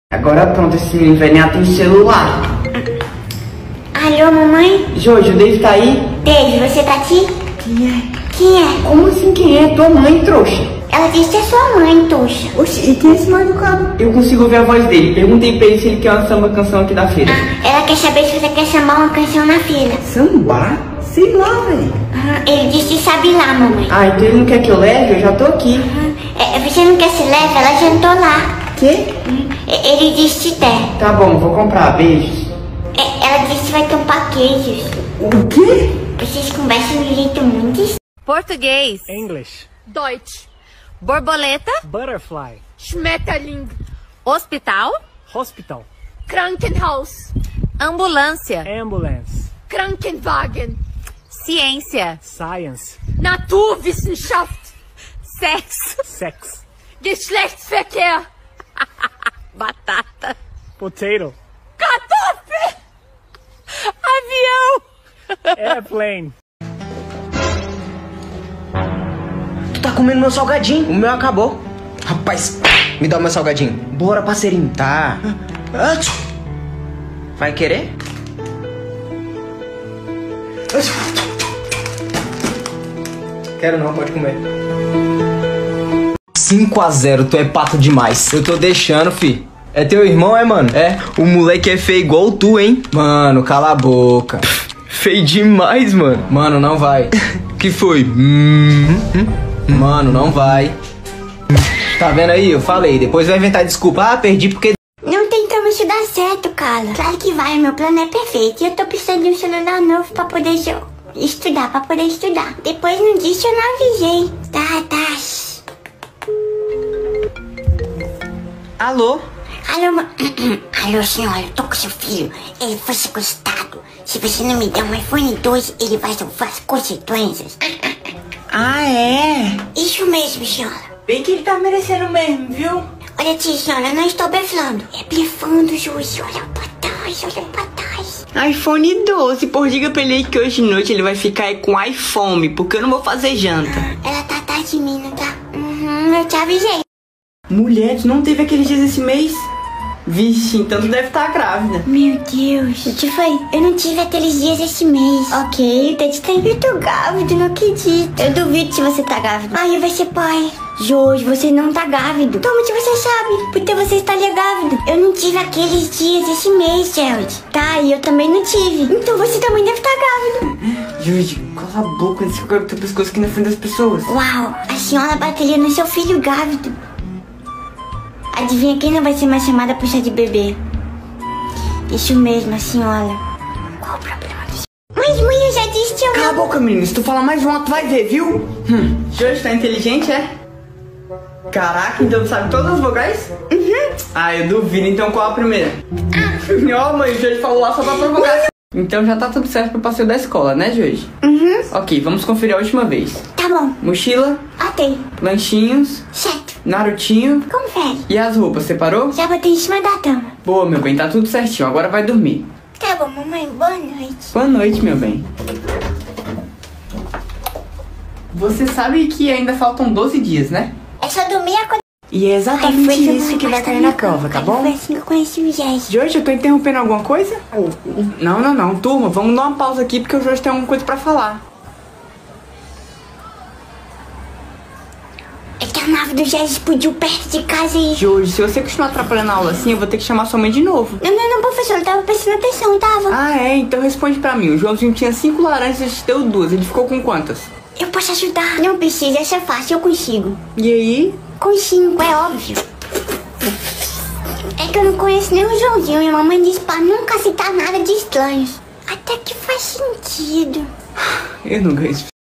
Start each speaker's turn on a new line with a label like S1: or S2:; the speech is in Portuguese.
S1: Agora pronto, esse menino vai nem atender celular.
S2: Alô, mamãe?
S1: Jojo, o Dave tá aí?
S2: Dave, você tá aqui?
S1: Quem é?
S2: Quem é?
S1: Como assim quem é? Tua mãe, trouxa.
S2: Ela disse que é sua mãe, Tuxa.
S1: Oxi, e quem é esse mal educado? Eu consigo ouvir a voz dele. Perguntei pra ele se ele quer uma samba canção aqui da feira.
S2: Ela quer saber se você quer sambar uma canção na fila.
S1: Sambar? Sei lá, velho.
S2: Ele disse que sabe lá, mamãe.
S1: Ah, então ele não quer que eu leve? Eu já tô aqui.
S2: Você não quer se leve? Ela jantou lá.
S1: Quê?
S2: Ele disse que quer.
S1: Tá bom, vou comprar. Beijos.
S2: Ela disse que vai tampar queijos.
S1: O quê?
S2: Vocês conversam de um jeito muito estranho.
S3: Português.
S4: English.
S3: Deutsch. Borboleta.
S4: Butterfly.
S3: Schmetterling. Hospital.
S4: Hospital.
S3: Krankenhaus. Ambulância.
S4: Ambulance.
S3: Krankenwagen. Ciência.
S4: Science.
S3: Naturwissenschaft. Sexo.
S4: Sex.
S3: Geschlechtsverkehr. Batata.
S4: Potato.
S3: Kartoffel. Avião.
S4: Airplane.
S5: Tu tá comendo meu salgadinho? O meu acabou. Rapaz, me dá o meu salgadinho. Bora, parceirinho. Tá. Vai querer? Quero não, pode comer. 5-0, tu é pato demais. Eu tô deixando, fi. É teu irmão, é, mano? É, o moleque é feio igual tu, hein? Mano, cala a boca. Feio demais, mano. Mano, não vai. Que foi? Mano, não vai. Tá vendo aí? Eu falei. Depois vai inventar desculpa. Ah, perdi porque...
S2: Não tem como isso dar certo, Carla. Claro que vai, meu plano é perfeito. E eu tô precisando de um celular novo pra poder estudar, Depois não disse, eu não avisei. Tá.
S5: Alô?
S2: Alô, senhora, eu tô com seu filho. Ele foi sequestrado. Se você não me der um iPhone 2, ele vai sofrer as consequências.
S1: Ah, é?
S2: Isso mesmo, senhora.
S1: Bem que ele tá merecendo mesmo, viu?
S2: Olha aqui, senhora, não estou blefando. É blefando, Juiz. Olha pra trás.
S1: iPhone 12, por diga pra ele aí que hoje de noite ele vai ficar aí com iPhone, porque eu não vou fazer janta.
S2: Ela tá atrás de mim, não tá? Eu te avisei.
S1: Mulher, tu não teve aqueles dias esse mês? Vixe, então tu deve estar grávida.
S2: Meu Deus. O que foi? Eu não tive aqueles dias esse mês. Ok, eu tô grávida, não acredito. Eu duvido se você tá grávida. Ai, vai ser pai. Jojo, você não tá grávido. Como que você sabe? Porque você estaria grávida. Eu não tive aqueles dias esse mês, Gerald. Tá, e eu também não tive. Então você também deve estar grávida.
S1: Jorge, cala a boca, deixa eu colocar o teu pescoço aqui na frente das pessoas.
S2: Uau, a senhora bateria no seu filho grávido. Adivinha quem não vai ser mais chamada por chá de bebê? Isso mesmo, a senhora. Qual o problema do senhor? Mas mãe, eu já disse que eu
S1: Cala a boca, menino. Se tu falar mais uma, tu vai ver, viu? Jorge, tá inteligente, é? Caraca, então tu sabe todas as vogais? Ah, eu duvido. Então qual a primeira? Ó, mãe, o Jorge falou lá só pra provocar. Então já tá tudo certo pro passeio da escola, né, Jorge? Ok, vamos conferir a última vez.
S2: Tá bom.
S1: Mochila,
S2: Ok.
S1: lanchinhos,
S2: Certo.
S1: Narutinho.
S2: Confere.
S1: E as roupas, separou?
S2: Já botei em cima da cama.
S1: Boa, meu bem, tá tudo certinho. Agora vai dormir.
S2: Tá bom, mamãe. Boa noite.
S1: Boa noite, meu bem. Você sabe que ainda faltam 12 dias, né?
S2: É só dormir e acordar.
S1: E é exatamente isso que vai cair na prova, tá bom?
S2: Foi assim que eu conheci o Jéssica.
S1: Jorge, eu tô interrompendo alguma coisa? Não. Turma, vamos dar uma pausa aqui porque o Jorge tem alguma coisa pra falar.
S2: É que a nave do Jéssica explodiu perto de casa e...
S1: Jorge, se você continuar atrapalhando a aula assim, eu vou ter que chamar sua mãe de novo.
S2: Não, professor. Eu tava prestando atenção, tava.
S1: Ah, é? Então responde pra mim. O Joãozinho tinha 5 laranjas e te deu 2. Ele ficou com quantas?
S2: Eu posso ajudar. Não precisa, essa é fácil, eu consigo.
S1: E aí?
S2: Com 5, é óbvio. É que eu não conheço nem o Joãozinho. Minha mamãe disse pra nunca citar nada de estranhos. Até que faz sentido.
S1: Eu não ganho.